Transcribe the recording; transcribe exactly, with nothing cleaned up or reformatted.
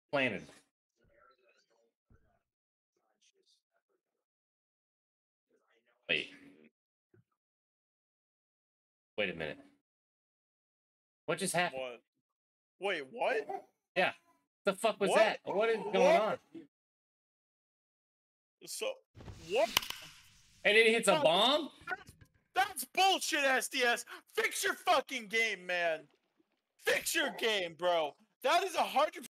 planted. Wait. Wait a minute. What just happened? What? Wait, what? Yeah. The fuck was What? that? What is going What? on? So, what? And then he hits a That's- bomb? That's, that's bullshit, S D S. Fix your fucking game, man. Fix your game, bro. That is a hundred